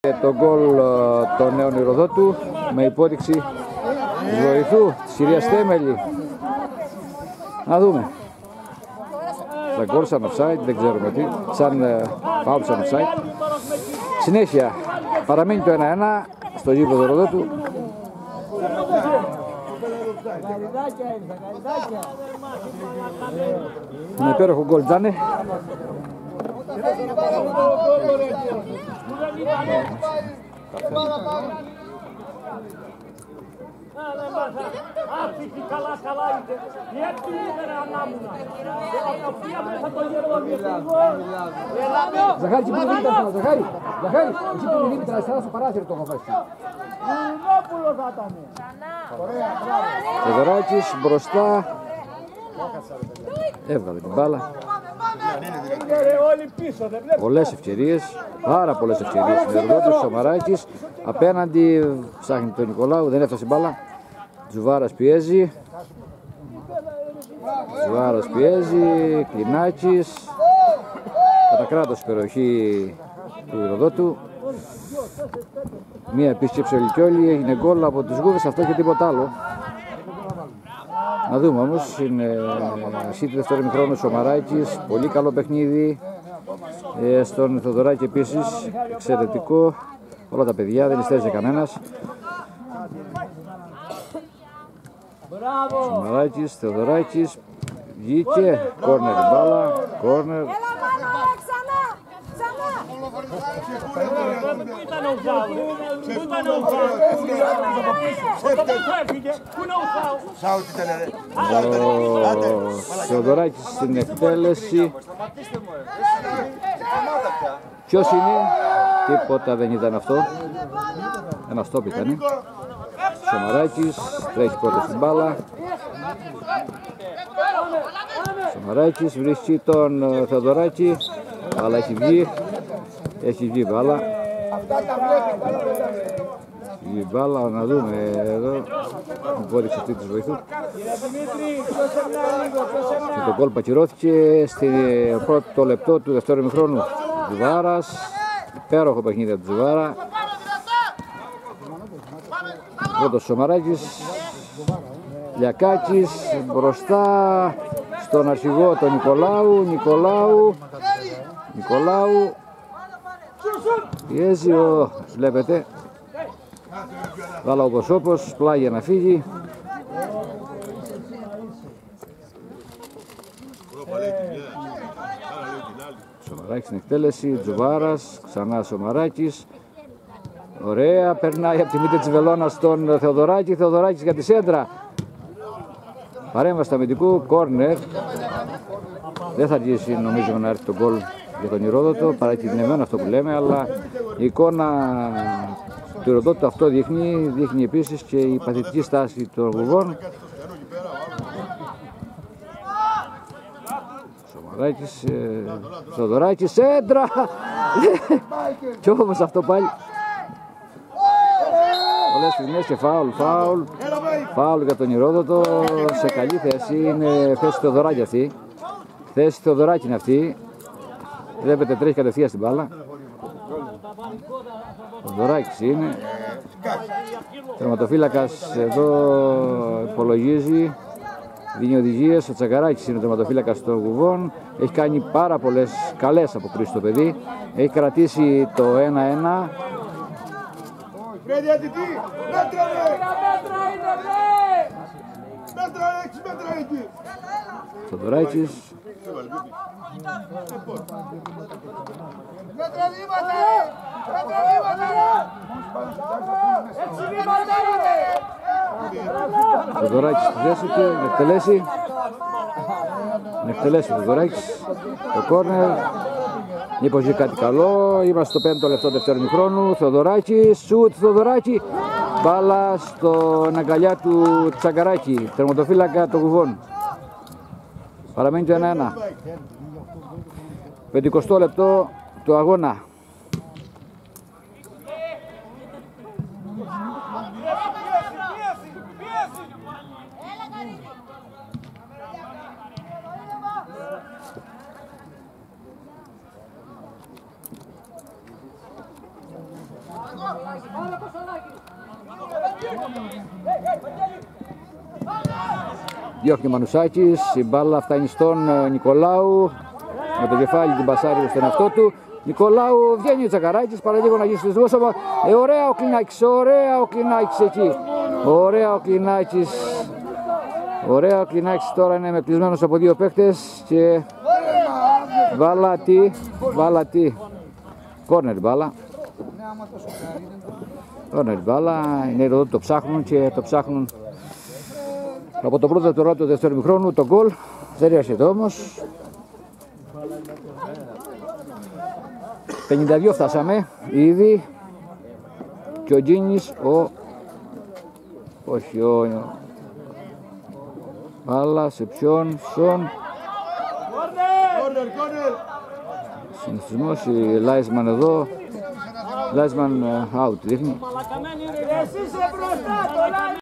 Το γκολ των νέων Ηροδότου με υπόδειξη του βοηθού της κυρίας Θέμελη. Να δούμε. Τα γκολ σαν offside, δεν ξέρουμε τι, σαν foul σαν offside. Συνέχεια παραμένει το 1-1 στο γήπεδο Ηροδότου. Με υπέροχο γκολ Τζάνε. Ζαχάρη, εκεί που είναι δίμητρα, Ζαχάρη, εκεί που είναι δίμητρα, αριστερά στο παράθυρο το έχω φάσει. Θεοδωράκης μπροστά, έβγαλε την μπάλα. Πολλές ευκαιρίες, πάρα πολλές ευκαιρίες. Ηροδότης, Σομαράκης απέναντι, ψάχνει τον Νικολάου, δεν έφτασε μπάλα. Τζουβάρας πιέζει, Κλινάκης, κατά κράτος περιοχή του Ηροδότου. Μία επίσκεψη Ολικιόλη, έγινε γκολ από τους Γούβες, αυτό και τίποτα άλλο. Να δούμε όμως, είναι σύντη δεύτερο ημιχρόνο Σομαράκης, πολύ καλό παιχνίδι. Στον Θεοδωράκη επίσης, εξαιρετικό. Όλα τα παιδιά, δεν υστέρησε κανένας. Σομαράκης, Θεοδωράκης, βγήκε, κόρνερ η μπάλα, κόρνερ. Ο Θεοδωράκης στην εκτέλεση. Ποιος είναι? Τίποτα δεν ήταν αυτό. Ένα στόπ ήταν. Σομαράκης τρέχει πρώτα στην μπάλα. Σομαράκης βρίσκει τον Θεοδωράκη, αλλά έχει βγει μπάλα. Η μπάλα, να δούμε εδώ, υπόδειξη αυτή της βοηθού. Και το γκολ πακυρώθηκε στο πρώτο λεπτό του δεύτερου ημιχρόνου. Τζουβάρας, υπέροχο παιχνίδι από Τζουβάρα. Πρώτος Σομαράκης, Λιακάκης μπροστά στον αρχηγό τον Νικολάου. Πιέζει βλέπετε. Βάλα ο Κοσόπος, πλάγια να φύγει. Σομαράκης στην εκτέλεση, Τζουβάρας, ξανά Σομαράκης. Ωραία, περνάει από τη μύτη της βελόνας στον Θεοδωράκη. Θεοδωράκης για τη σέντρα. Παρέμβαση του αμυντικού, κόρνερ. Δεν θα αργήσει νομίζω να έρθει το γκολ για τον Ηρόδοτο, παρακινδυνευμένο αυτό που λέμε, αλλά η εικόνα του Ηροδότου αυτό δείχνει επίσης και η παθητική στάση των Γουβών. Σομαράκης, Θεοδωράκης, σέντρα! Κι όμως αυτό πάλι. Πολλές στιγμές και φάουλ για τον Ηρόδοτο. Σε καλή θέση, είναι θέση Θεοδωράκη αυτή. Θέση Θεοδωράκη είναι αυτή. Βλέπετε τρέχει κατευθείαν στην μπάλα. Ο Θεοδωράκης είναι. Τερματοφύλακας εδώ υπολογίζει. Δίνει οδηγίες. Ο Τσακαράκης είναι ο τερματοφύλακας των Γουβών. Έχει κάνει πάρα πολλές καλές αποκρίσεις το παιδί. Έχει κρατήσει το 1-1. Θεοδωράκης. Θεοδωράκης στη θέση του, να εκτελέσει ο Θεοδωράκης το κόρνερ. Μήπως γίνει κάτι καλό, είμαστε στο 5ο λεπτό δεύτερου ημιχρόνου. Θεοδωράκης, σουτ Θεοδωράκη, μπάλα στον αγκαλιά του Τσαγκαράκη, τερματοφύλακα των Γουβών. Παραμένει το 1-1. 50 λεπτό του αγώνα. Διώχνει ο Μανουσάκης, η μπάλα φτάνει στον Νικολάου, με το κεφάλι την πασάρει στον εαυτό του. Νικολάου, βγαίνει ο Τσακαράκης, παραλίγο να γίνει στο σβόσωμα. Ωραία ο Κλινάκης, ωραία ο Κλινάκης εκεί. Ωραία ο Κλινάκης. Ωραία ο Κλινάκης, τώρα είναι κλεισμένος από δύο παίκτες και βάλα τι. Κόρνερ μπάλα. Κόρνερ μπάλα, είναι εδώ το ψάχνουν και το ψάχνουν από το πρώτο του του δεύτερου μηχρόνου το γκολ. Δεν έρχεται όμως. 52 φτάσαμε ήδη και ο Γκίνης αλλά σε ποιον, συνηθισμός, η Λάισμαν εδώ, Λάισμαν out δείχνει.